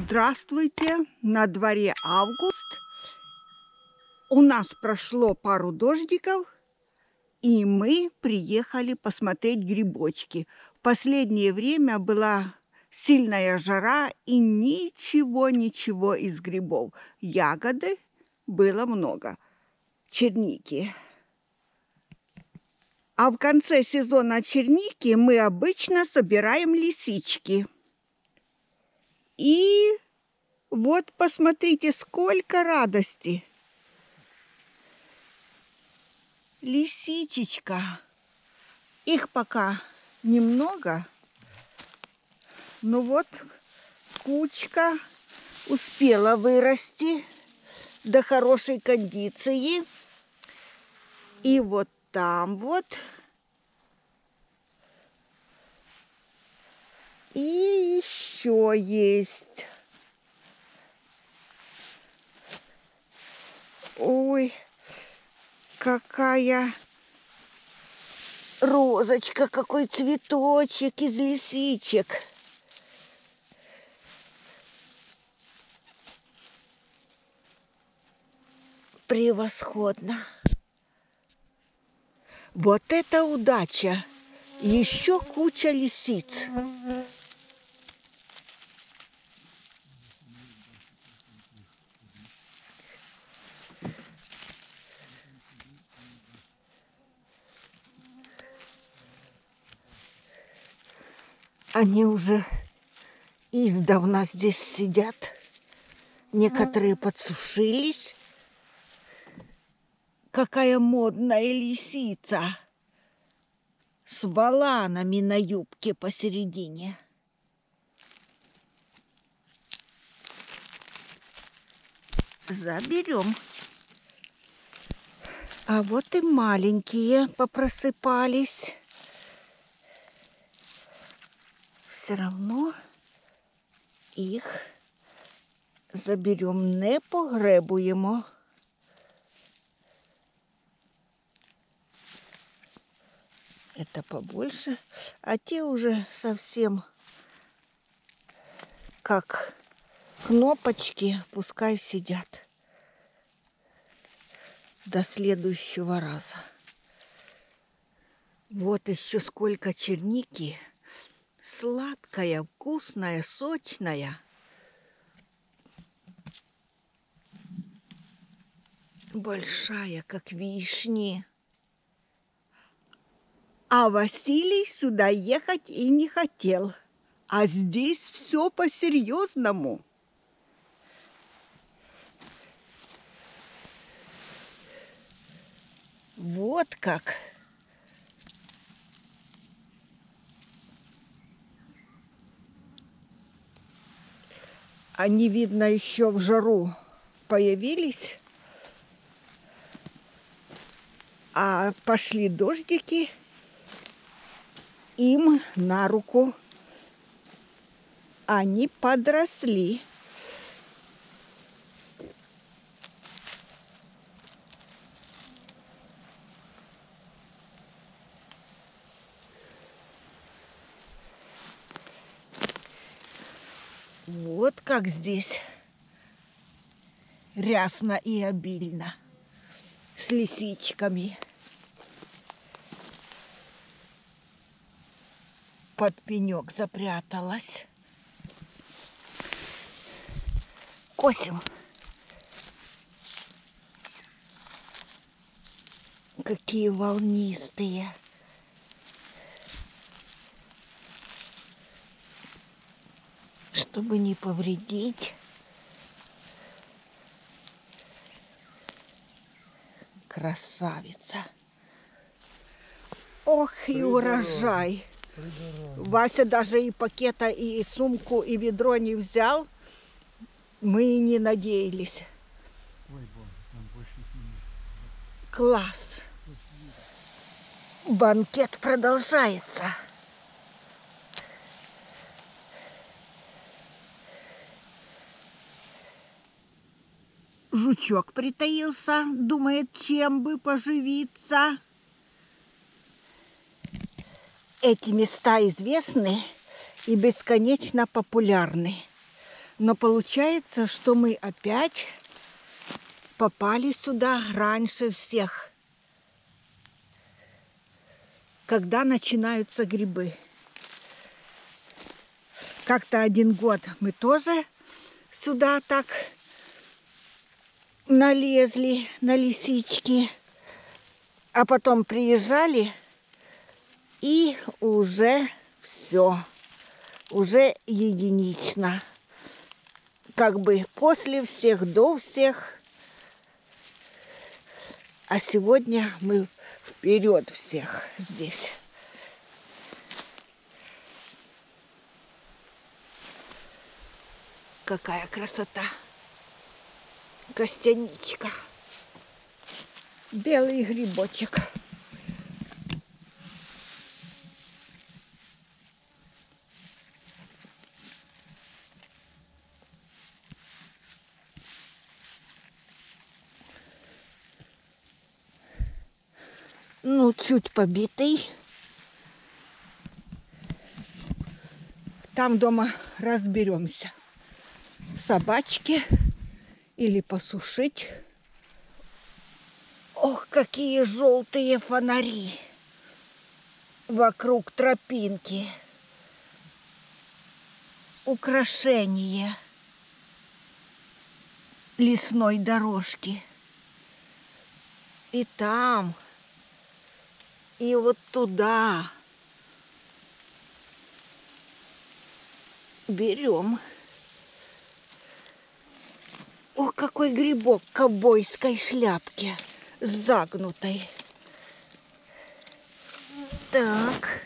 Здравствуйте! На дворе август. У нас прошло пару дождиков, и мы приехали посмотреть грибочки. В последнее время была сильная жара, и ничего из грибов. Ягоды было много, черники. А в конце сезона черники мы обычно собираем лисички. И вот посмотрите, сколько радости. Лисичечка. Их пока немного, но вот кучка успела вырасти до хорошей кондиции. И вот там вот. И еще есть. Ой, какая розочка, какой цветочек из лисичек. Превосходно. Вот это удача! Еще куча лисиц. Они уже издавна здесь сидят. Некоторые подсушились. Какая модная лисица! С воланами на юбке посередине. Заберем. А вот и маленькие попросыпались. Все равно их заберем, не погребуємо. Это побольше, а те уже совсем как кнопочки, пускай сидят до следующего раза. Вот еще сколько черники. Сладкая, вкусная, сочная. Большая, как вишни. А Василий сюда ехать и не хотел. А здесь все по-серьезному. Вот как. Они, видно, еще в жару появились. А пошли дождики. Им на руку. Они подросли. Вот как здесь рясно и обильно с лисичками. Под пенек запряталась. Косим. Какие волнистые. Чтобы не повредить. Красавица. Ох, и урожай. Вася даже и пакета, и сумку, и ведро не взял. Мы и не надеялись. Класс. Банкет продолжается. Жучок притаился, думает, чем бы поживиться. Эти места известны и бесконечно популярны. Но получается, что мы опять попали сюда раньше всех, когда начинаются грибы. Как-то один год мы тоже сюда так налезли на лисички, а потом приезжали, и уже все, уже единично. Как бы после всех, до всех. А сегодня мы вперед всех здесь. Какая красота! Костяничка. Белый грибочек. Ну, чуть побитый. Там дома разберемся. Собачки или посушить. Ох, какие желтые фонари вокруг тропинки. Украшение лесной дорожки. И там, и вот туда. Берем. О, какой грибок в ковбойской шляпке, загнутой. Так,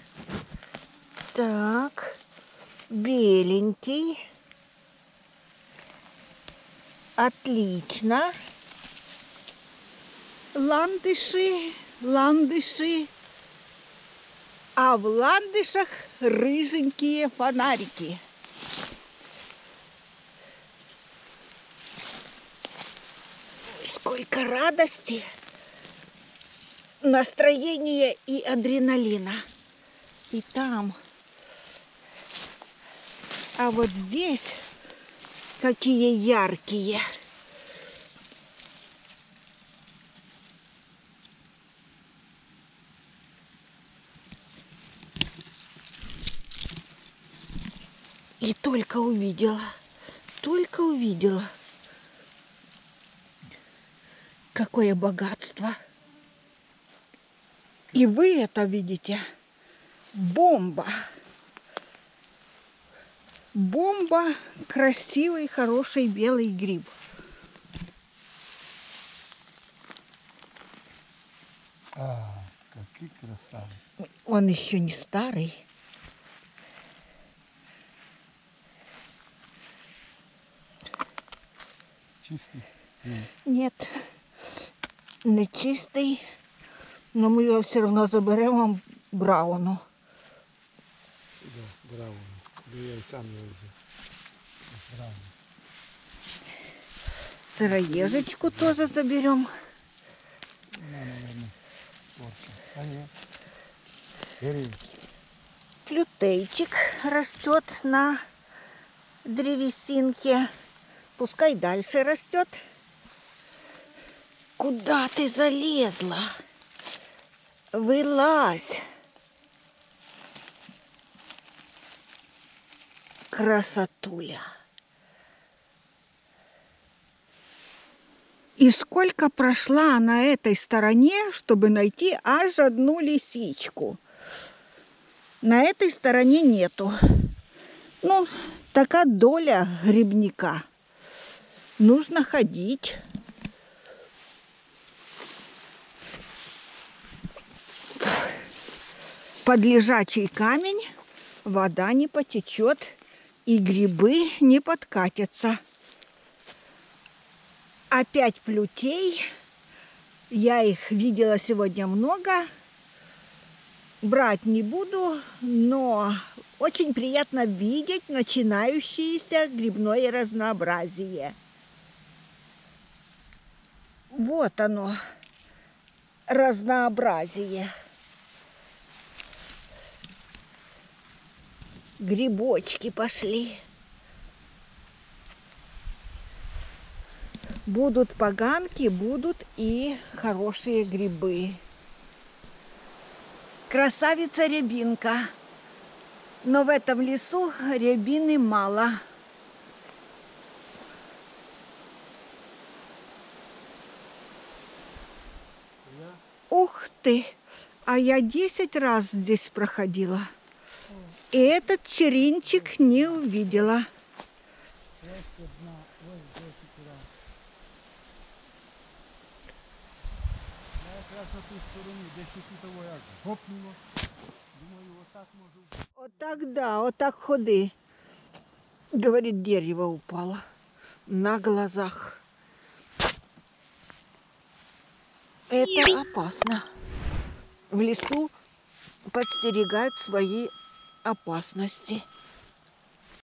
так, беленький. Отлично. Ландыши, ландыши. А в ландышах рыженькие фонарики. Сколько радости, настроения и адреналина. И там. А вот здесь какие яркие. И только увидела. Какое богатство. И вы это видите. Бомба. Бомба. Красивый, хороший белый гриб. Какой красавец. Он еще не старый. Чистый? Нет, не чистий, но ми його все одно заберемо брауну. Да, браво. Да я и сам его уже. Браво. Сыроежечку тоже заберем. Наверное, порция. А нет. Бери. Плютейчик растет на древесинке. Пускай дальше растет. Куда ты залезла? Вылазь. Красотуля. И сколько прошла на этой стороне, чтобы найти аж одну лисичку. На этой стороне нету. Ну, такая доля грибника. Нужно ходить. Под лежачий камень вода не потечет и грибы не подкатятся. Опять плютей. Я их видела сегодня много. Брать не буду, но очень приятно видеть начинающееся грибное разнообразие. Вот оно, разнообразие. Грибочки пошли. Будут поганки, будут и хорошие грибы. Красавица рябинка. Но в этом лесу рябины мало. Ух ты! А я 10 раз здесь проходила. И этот черенчик не увидела. Вот так, да, вот так ходи. Говорит, дерево упало на глазах. Это опасно. В лесу подстерегают свои опасности.